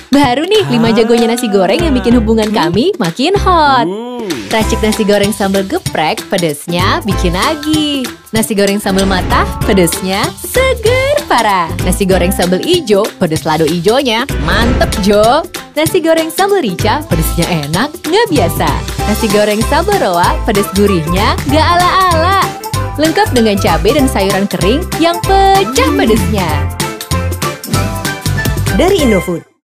Baru nih 5 jagonya nasi goreng yang bikin hubungan kami makin hot. Racik nasi goreng sambal geprek, pedesnya bikin nagih. Nasi goreng sambal matah, pedesnya seger parah. Nasi goreng sambal ijo, pedes lado ijonya mantep Jo. Nasi goreng sambal rica, pedesnya enak, nggak biasa. Nasi goreng sambal roa, pedes gurihnya nggak ala-ala. Lengkap dengan cabai dan sayuran kering yang pecah pedesnya. Dari Indofood.